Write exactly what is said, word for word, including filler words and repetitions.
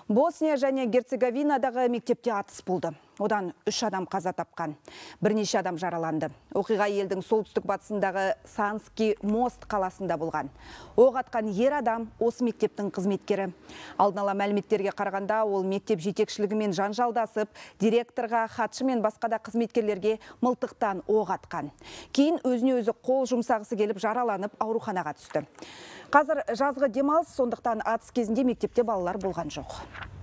Босния және Герцеговинадағы мектепте атыс болды. Одан үш адам қаза тапқан, бірнеше адам жараланды. Оқиға елдің солтүстік батысындағы Сански Мост қаласында болған. Оқ атқан ер адам осы мектептің қызметкері. Алдын ала мәліметтерге қарағанда, ол мектеп жетекшілігімен жанжалдасып, директорға, хатшы мен басқа да қызметкерлерге мылтықтан оқ атқан. Кейін өзіне өзі қол жұмсағысы келіп жараланып ауруханаға түсті. Қазір жазғы демалыс, сондықтан атыс кезінде мектепте балалар болған жоқ.